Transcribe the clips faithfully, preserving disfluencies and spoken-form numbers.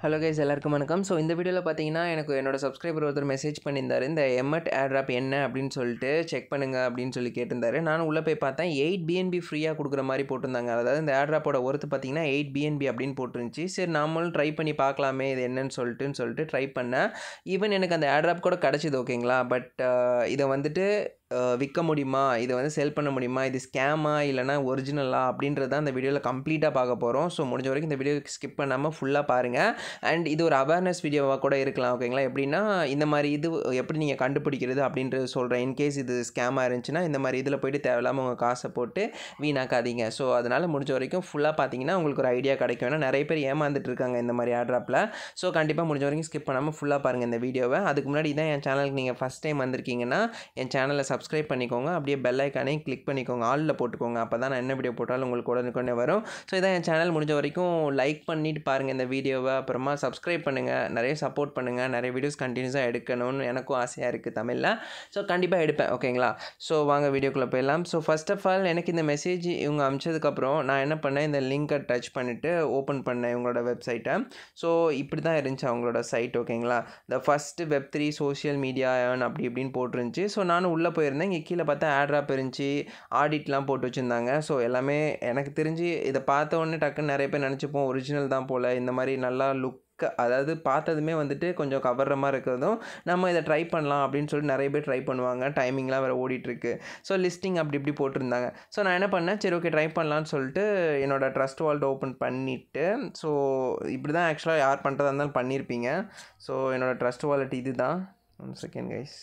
Hello guys, எல்லாருக்கும் வணக்கம். So இந்த வீடியோவில் பார்த்தீங்கன்னா எனக்கு என்னோட சப்ஸ்கிரைபர் ஒருத்தர் மெசேஜ் பண்ணியிருந்தாரு. இந்த எம்எட் ஏர்ட்ராப் என்ன அப்படின்னு சொல்லிட்டு செக் பண்ணுங்க அப்படின்னு சொல்லி கேட்டிருந்தாரு. நானும் உள்ளே போய் பார்த்தேன் எயிட் பிஎன்பி ஃப்ரீயாக கொடுக்குற மாதிரி போட்டிருந்தாங்க. அதாவது இந்த ஏர்ட்ராப்போட ஒர்த்து பார்த்தீங்கன்னா எயிட் பிஎன்பி அப்படின்னு போட்டுருந்துச்சு. சரி நாமளும் ட்ரை பண்ணி பார்க்கலாமே இது என்னன்னு சொல்லிட்டுன்னு சொல்லிட்டு ட்ரை பண்ணேன். ஈவன் எனக்கு அந்த ஏர்ட்ராப் கூட கிடச்சிது ஓகேங்களா. பட் இதை வந்துட்டு விற்க முடியுமா, இதை வந்து செல் பண்ண முடியுமா, இது ஸ்கேமா இல்லைனா ஒரிஜினலா அப்படின்றது தான் இந்த வீடியோவில் கம்ப்ளீட்டாக பார்க்க போகிறோம். ஸோ முடிஞ்ச வரைக்கும் இந்த வீடியோ ஸ்கிப் பண்ணாமல் ஃபுல்லாக பாருங்கள். அண்ட் இது ஒரு அவேர்னஸ் வீடியோவாக கூட இருக்கலாம் ஓகேங்களா. எப்படின்னா இந்த மாதிரி இது எப்படி நீங்கள் கண்டுபிடிக்கிறது அப்படின்றது சொல்கிறேன். இன்கேஸ் இது ஸ்கேமாக இருந்துச்சுன்னா இந்த மாதிரி இதில் போய்ட்டு தேவையில்லாமல் உங்கள் காசை போட்டு வீணாக்காதீங்க. ஸோ அதனால் முடிஞ்ச வரைக்கும் ஃபுல்லாக பார்த்தீங்கன்னா உங்களுக்கு ஒரு ஐடியா கிடைக்கும். ஏன்னா நிறைய பேர் ஏமாந்துட்டு இருக்காங்க இந்த மாதிரி ஏர்ட்ராப்பில். ஸோ கண்டிப்பாக முடிஞ்ச வரைக்கும் ஸ்கிப் பண்ணாமல் ஃபுல்லாக பாருங்கள் இந்த வீடியோவை. அதுக்கு முன்னாடி இதான் என் சேனலுக்கு நீங்கள் ஃபஸ்ட் டைம் வந்திருக்கீங்கன்னா என் சேனலை சப்ஸ்கிரைப் பண்ணிக்கோங்க. அப்படியே பெல் ஐக்கானையும் கிளிக் பண்ணிக்கோங்க, ஆலில் போட்டுக்கோங்க. அப்போ தான் நான் என்ன வீடியோ போட்டாலும் உங்களுக்கு உடனுக்குடனே வரும். ஸோ இதான் என் சேனல். முடிஞ்ச வரைக்கும் லைக் பண்ணிட்டு பாருங்கள் இந்த வீடியோவை. அப்புறமா சப்ஸ்கிரைப் பண்ணுங்கள், நிறைய சப்போர்ட் பண்ணுங்கள். நிறைய வீடியோஸ் கண்டினியூஸாக எடுக்கணும்னு எனக்கும் ஆசையாக இருக்குது தமிழில். ஸோ கண்டிப்பாக எடுப்பேன் ஓகேங்களா. ஸோ வாங்க வீடியோக்குள்ளே போயிடலாம். ஸோ ஃபர்ஸ்ட் ஆஃப் ஆல் எனக்கு இந்த மெசேஜ் இவங்க அனுப்பிச்சதுக்கப்புறம் நான் என்ன பண்ணேன், இந்த லிங்கை டச் பண்ணிவிட்டு ஓப்பன் பண்ணேன் இவங்களோட வெப்சைட்டை. ஸோ இப்படி தான் இருந்துச்சு அவங்களோட சைட் ஓகேங்களா. The first web three social media அப்படி இப்படின்னு போட்டுருந்துச்சு. ஸோ நானும் உள்ளே போயிருந்தேன். இங்கே கீழே பார்த்தா ஏர்ட்ராப் இருந்துச்சு, ஆடிட்லாம் போட்டு வச்சுருந்தாங்க. ஸோ எல்லாமே எனக்கு தெரிஞ்சு இதை பார்த்த உடனே டக்குன்னு நிறைய பேர் நினச்சிப்போம் ஒரிஜினல் தான் போல். இந்த மாதிரி நல்லா லுக், அதாவது பார்த்ததுமே வந்துட்டு கொஞ்சம் கவர்ற மாதிரி இருக்கிறதும் நம்ம இதை ட்ரை பண்ணலாம் அப்படின்னு சொல்லிட்டு நிறைய பேர் ட்ரை பண்ணுவாங்க. டைமிங்லாம் வேறு ஓடிட்டுருக்கு. ஸோ லிஸ்டிங் அப்படி இப்படி போட்டிருந்தாங்க. ஸோ நான் என்ன பண்ணேன், சரி ஓகே ட்ரை பண்ணலான்னு சொல்லிட்டு என்னோட ட்ரஸ்ட் வாலெட் ஓப்பன் பண்ணிவிட்டு, ஸோ இப்படி தான் ஆக்சுவலாக யார் பண்ணுறதா இருந்தாலும் பண்ணியிருப்பீங்க. ஸோ என்னோடய ட்ரஸ்ட் வாலெட் இது தான். One second guys.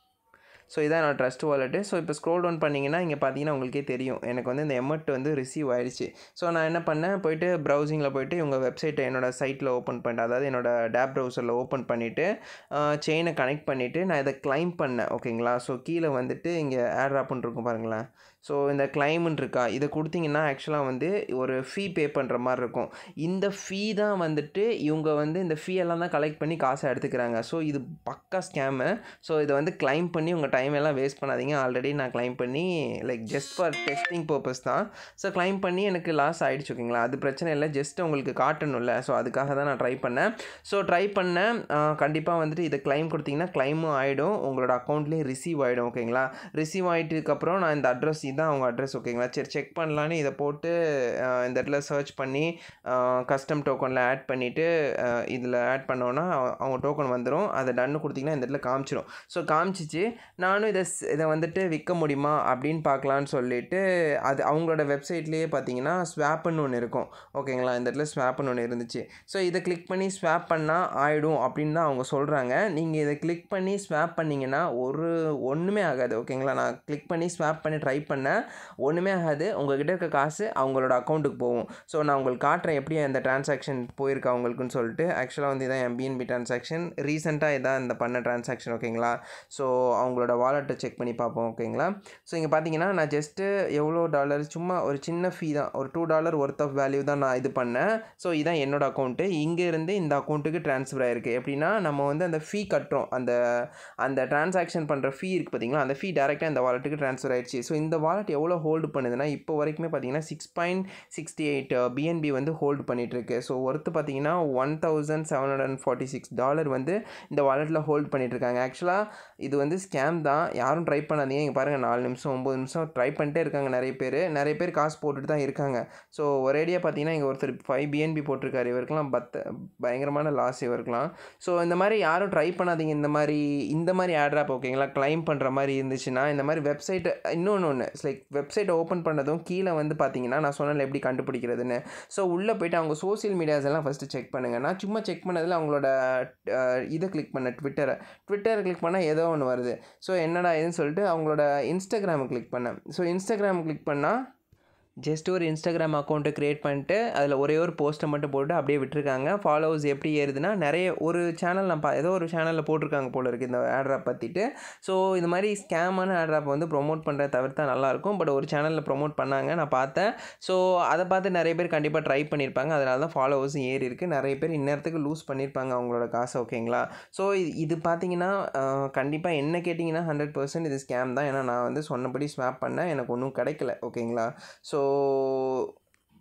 ஸோ இதான் என்னோட ட்ரஸ்ட் வாலெட்டு. ஸோ இப்போ ஸ்க்ரோல் டவுன் பண்ணிங்கன்னா இங்கே பார்த்தீங்கன்னா உங்களுக்கே தெரியும் எனக்கு வந்து இந்த எமெட் வந்து ரிசீவ் ஆகிடுச்சு. ஸோ நான் என்ன பண்ணேன், போய்ட்டு ப்ரௌசிங்கில் போய்ட்டு இவங்க வெப்சைட்டை என்னோடய சைட்டில் ஓப்பன் பண்ணிட்டேன். அதாவது என்னோடய டேப் ப்ரௌசரில் ஓப்பன் பண்ணிவிட்டு செயினை கனெக்ட் பண்ணிவிட்டு நான் இதை கிளைம் பண்ணேன் ஓகேங்களா. ஸோ கீழே வந்துட்டு இங்கே ஏர்ட்ராப்னு இருக்கும் பாருங்களேன். ஸோ இந்த கிளைம்னு இருக்கா, இதை கொடுத்தீங்கன்னா ஆக்சுவலாக வந்து ஒரு ஃபீ பே பண்ணுற மாதிரி இருக்கும். இந்த ஃபீ தான் வந்துட்டு இவங்க வந்து இந்த ஃபீ எல்லாம் தான் கலெக்ட் பண்ணி காசை எடுத்துக்கிறாங்க. ஸோ இது பக்கா ஸ்கேமு. ஸோ இதை வந்து கிளைம் பண்ணி உங்கள் டைம் எல்லாம் வேஸ்ட் பண்ணாதீங்க. ஆல்ரெடி நான் கிளைம் பண்ணி like just for testing purpose தான். ஸோ கிளைம் பண்ணி எனக்கு லாஸ் ஆகிடுச்சு ஓகேங்களா. அது பிரச்சனை இல்லை, ஜஸ்ட் உங்களுக்கு காட்டணும்ல. ஸோ அதுக்காக தான் நான் ட்ரை பண்ணேன். ஸோ ட்ரை பண்ணேன். கண்டிப்பாக வந்துட்டு இதை கிளைம் கொடுத்தீங்கன்னா கிளைமும் ஆகிடும், உங்களோட அக்கௌண்ட்லேயும் ரிசீவ் ஆகிடும் ஓகேங்களா. ரிசீவ் ஆகிட்டதுக்கப்புறம் நான் இந்த அட்ரஸ் இதுதான் அவங்க அட்ரஸ் ஓகேங்களா. சரி செக் பண்ணலான்னு இதை போட்டு இந்த இடத்துல சர்ச் பண்ணி கஸ்டம் டோக்கனில் ஆட் பண்ணிவிட்டு இதில் ஆட் பண்ணோன்னா அவங்க டோக்கன் வந்துடும். அதை டன்னு கொடுத்தீங்கன்னா இந்த இடத்துல காமிச்சிடும். ஸோ காமிச்சிச்சு. நானும் இதை இதை வந்துட்டு விற்க முடியுமா அப்படின்னு பார்க்கலான்னு சொல்லிவிட்டு அது அவங்களோட வெப்சைட்லேயே பார்த்தீங்கன்னா ஸ்வாப்புன்னு ஒன்று இருக்கும் ஓகேங்களா. இந்த இடத்துல ஸ்வாப்புன்னு ஒன்று இருந்துச்சு. ஸோ இதை கிளிக் பண்ணி ஸ்வாப் பண்ணால் ஆகிடும் அப்படின்னு தான் அவங்க சொல்கிறாங்க. நீங்கள் இதை கிளிக் பண்ணி ஸ்வாப் பண்ணிங்கன்னா ஒரு ஒன்றுமே ஆகாது ஓகேங்களா. நான் கிளிக் பண்ணி ஸ்வாப் பண்ணி ட்ரை பண்ணேன், ஒன்றுமே ஆகாது. உங்கள்கிட்ட இருக்க காசு அவங்களோட அக்கௌண்ட்டுக்கு போகும். ஸோ நான் உங்களுக்கு காட்டுறேன் எப்படி அந்த ட்ரான்சாக்ஷன் போயிருக்கா அவங்களுக்குன்னு சொல்லிட்டு. ஆக்சுவலாக வந்து இதான் என் பிஎன்பி ட்ரான்சாக்ஷன். ரீசெண்டாக இதான் இந்த பண்ண ட்ரான்சாக்ஷன் ஓகேங்களா. ஸோ அவங்களோட வாலெட்டை செக் பண்ணி பார்ப்போம் ஓகேங்களா. ஸோ இங்கே பார்த்தீங்கன்னா நான் ஜஸ்ட்டு எவ்வளோ டாலர், சும்மா ஒரு சின்ன ஃபீ தான், ஒரு two dollar worth of value தான் நான் இது பண்ணேன். ஸோ இதான் என்னோடய அக்கௌண்ட்டு. இங்கேருந்து இந்த அக்கௌண்ட்டுக்கு ட்ரான்ஸ்ஃபர் ஆகிருக்கு. எப்படின்னா நம்ம வந்து அந்த ஃபீ கட்டுறோம், அந்த அந்த ட்ரான்சாக்ஷன் பண்ணுற ஃபீ இருக்குது பார்த்தீங்களா, அந்த ஃபீ டேரெக்டாக இந்த வாலெட்டுக்கு ட்ரான்ஸ்ஃபர் ஆகிடுச்சு. ஸோ இந்த வாலெட் எவ்வளோ ஹோல்டு பண்ணுதுன்னா இப்போ வரைக்குமே பார்த்தீங்கன்னா six point sixty eight BNB வந்து ஹோல்டு பண்ணிகிட்ருக்கு. ஸோ ஒர்த்து பார்த்தீங்கன்னா one thousand seven hundred and forty six dollar வந்து இந்த வாலெட்டில் ஹோல்டு பண்ணிகிட்ருக்காங்க. ஆக்சுவலாக இது வந்து ஸ்கேம் தான், யாரும் ட்ரை பண்ணாதீங்க. இங்கே பாருங்கள் நாலு நிமிஷம் ஒம்பது நிமிஷம் ட்ரை பண்ணிட்டே இருக்காங்க நிறைய பேர். நிறைய பேர் காசு போட்டுட்டு தான் இருக்காங்க. ஸோ ஒரேடியாக பார்த்தீங்கன்னா இங்கே ஒருத்தர் ஃபைவ் பிஎன்பி போட்டிருக்காரு. இவருக்கெல்லாம் பத்து பயங்கரமான லாஸ் இவருக்கலாம். ஸோ இந்த மாதிரி யாரும் ட்ரை பண்ணாதீங்க. இந்த மாதிரி இந்த மாதிரி ஏர்ட்ராப் ஓகேங்களா கிளைம் பண்ணுற மாதிரி இருந்துச்சுன்னா இந்த மாதிரி வெப்சைட்டை இன்னொன்று ஒன்று லைக் வெப்சைட்டை ஓப்பன் பண்ணதும் கீழே வந்து பார்த்தீங்கன்னா நான் சொன்னேன் எப்படி கண்டுபிடிக்கிறதுன்னு. ஸோ உள்ளே போய்ட்டு அவங்க சோசியல் மீடியாஸ் எல்லாம் ஃபஸ்ட்டு செக் பண்ணுங்கள். நான் சும்மா செக் பண்ணதில் அவங்களோட இதை கிளிக் பண்ணேன், ட்விட்டரை ட்விட்டரை கிளிக் பண்ணால் ஏதோ ஒன்று வருது. ஸோ என்னடா இதுன்னு சொல்லிட்டு அவங்களோட இன்ஸ்டாகிராமை கிளிக் பண்ணேன். ஸோ இன்ஸ்டாகிராம் கிளிக் பண்ணால் ஜஸ்ட் ஒரு இன்ஸ்டாகிராம் அக்கௌண்ட்டை க்ரியேட் பண்ணிட்டு அதில் ஒரே ஒரு போஸ்ட்டை மட்டும் போட்டு அப்படியே விட்டுருக்காங்க. ஃபாலோவர்ஸ் எப்படி ஏறுதுன்னா நிறைய ஒரு சேனல் நான் பா ஏதோ ஒரு சேனலில் போட்டிருக்காங்க போல இருக்குது இந்த ஏர்ட்ராப் பற்றிட்டு. ஸோ இந்த மாதிரி ஸ்கேமான ஏர்ட்ராப் வந்து ப்ரொமோட் பண்ணுறத தவிர்த்தா நல்லாயிருக்கும். பட் ஒரு சேனலில் ப்ரொமோட் பண்ணாங்க, நான் பார்த்தேன். ஸோ அதை பார்த்து நிறைய பேர் கண்டிப்பாக ட்ரை பண்ணியிருப்பாங்க. அதனால தான் ஃபாலோவர்ஸும் ஏறி இருக்குது. நிறைய பேர் இந்நேரத்துக்கு லூஸ் பண்ணியிருப்பாங்க அவங்களோட காசு ஓகேங்களா. ஸோ இது இது பார்த்தீங்கன்னா கண்டிப்பாக என்ன கேட்டிங்கன்னா ஹண்ட்ரட் பர்சன்ட் இது ஸ்கேம் தான். ஏன்னா நான் வந்து சொன்னபடி ஸ்வாப் பண்ணேன், எனக்கு ஒன்றும் கிடைக்கல ஓகேங்களா. ஸோ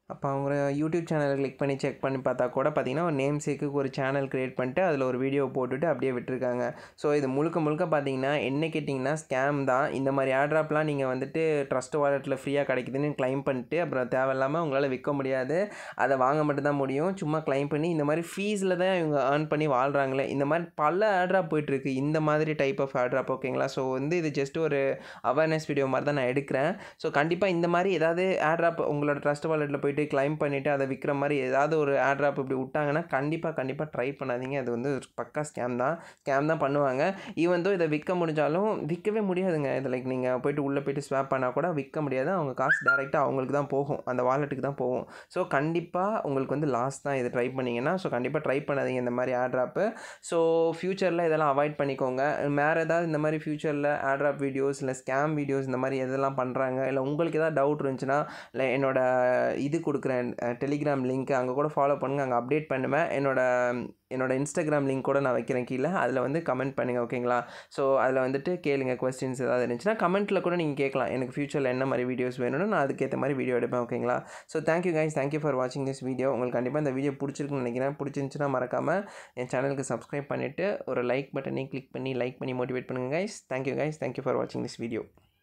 அப்போ அவங்க யூடியூப் சேனலை கிளிக் பண்ணி செக் பண்ணி பார்த்தா கூட பார்த்தீங்கன்னா ஒரு நேம் சேக்குக்கு ஒரு சேனல் க்ரியேட் பண்ணிட்டு அதில் ஒரு வீடியோ போட்டுட்டு அப்படியே விட்டுருக்காங்க. ஸோ இது முழுக்க முழுக்க பார்த்தீங்கன்னா என்ன கேட்டிங்கன்னா ஸ்கேம் தான். இந்த மாதிரி ஏர்ட்ராப்லாம் நீங்கள் வந்துட்டு ட்ரஸ்ட் வாலெட்டில் ஃப்ரீயாக கிடைக்குதுன்னு கிளைம் பண்ணிட்டு அப்புறம் தேவையில்லாமல் உங்களால் விற்க முடியாது, அதை வாங்க மட்டும்தான் முடியும். சும்மா கிளைம் பண்ணி இந்த மாதிரி ஃபீஸில் தான் இவங்க ஏர்ன் பண்ணி வாழ்கிறாங்களே. இந்த மாதிரி பல ஏர்ட்ராப் போயிட்டுருக்கு, இந்த மாதிரி டைப் ஆஃப் ஏர்ட்ராப். ஓகேங்களா? ஸோ வந்து இது ஜஸ்ட் ஒரு அவேர்னஸ் வீடியோ மாதிரி தான் நான் எடுக்கிறேன். ஸோ கண்டிப்பாக இந்த மாதிரி ஏதாவது ஏர்ட்ராப் உங்களோட ட்ரஸ்ட் வாலெட்டில் போய்ட்டு கிளைம் பண்ணிவிட்டு அதை விற்கிற மாதிரி ஏதாவது ஒரு ஏர்ட்ராப் இப்படி விட்டாங்கன்னா கண்டிப்பாக கண்டிப்பாக ட்ரை பண்ணாதீங்க. அது வந்து பக்கா ஸ்கேம் தான். ஸ்கேம் தான் பண்ணுவாங்க. ஈவன் தோ இதை விற்க முடிஞ்சாலும் விற்கவே முடியாதுங்க. இது லைக் நீங்கள் போய்ட்டு உள்ளே போய்ட்டு ஸ்வாப் பண்ணால் கூட விற்க முடியாது. அவங்க காசு டேரெக்டாக அவங்களுக்கு தான் போகும், அந்த வாலெட்டுக்கு தான் போகும். ஸோ கண்டிப்பாக உங்களுக்கு வந்து லாஸ் தான் இது ட்ரை பண்ணிங்கன்னா. ஸோ கண்டிப்பாக ட்ரை பண்ணாதீங்க இந்த மாதிரி ஏர்ட்ராப்பு. ஸோ ஃப்யூச்சரில் இதெல்லாம் அவாய்ட் பண்ணிக்கோங்க. வேறு ஏதாவது இந்த மாதிரி ஃப்யூச்சரில் ஏர்ட்ராப் வீடியோஸ் இல்லை ஸ்கேம் வீடியோஸ் இந்த மாதிரி எதெல்லாம் பண்ணுறாங்க இல்லை உங்களுக்கு ஏதாவது டவுட் இருந்துச்சுன்னா இல்லை என்னோட இது கொடுக்குறேன் டெலிகிராம் லிங்க், அங்கே கூட ஃபாலோ பண்ணுங்கள். அங்கே அப்டேட் பண்ணுவேன். என்னோட என்னோட இன்ஸ்டாகிராம் லிங்க் கூட நான் வைக்கிறேன் கீழே, அதில் வந்து கமெண்ட் பண்ணுங்கள். ஓகேங்களா? ஸோ அதில் வந்துட்டு கேளுங்க. கொஸ்டின்ஸ் ஏதாவது இருந்துச்சுன்னா கமெண்ட்டில் கூட நீங்கள் கேட்கலாம். எனக்கு ஃப்யூச்சரில் என்ன மாதிரி வீடியோஸ் வேணும்னு நான் அதுக்கேற்ற மாதிரி வீடியோ எடுப்பேன். ஓகேங்களா? So thank you guys, thank you for வாட்சிங் திஸ் வீடியோ. உங்களுக்கு கண்டிப்பாக இந்த வீடியோ பிடிச்சிருக்குன்னு நினைக்கிறேன். பிடிச்சிருந்துச்சுன்னா மறக்காமல் என் சேனலுக்கு சப்ஸ்கிரைப் பண்ணிவிட்டு ஒரு லைக் பட்டனை கிளிக் பண்ணி லைக் பண்ணி மோட்டிவேட் பண்ணுங்கள் guys. Thank you guys, thank you for வாட்சிங் திஸ் வீடியோ.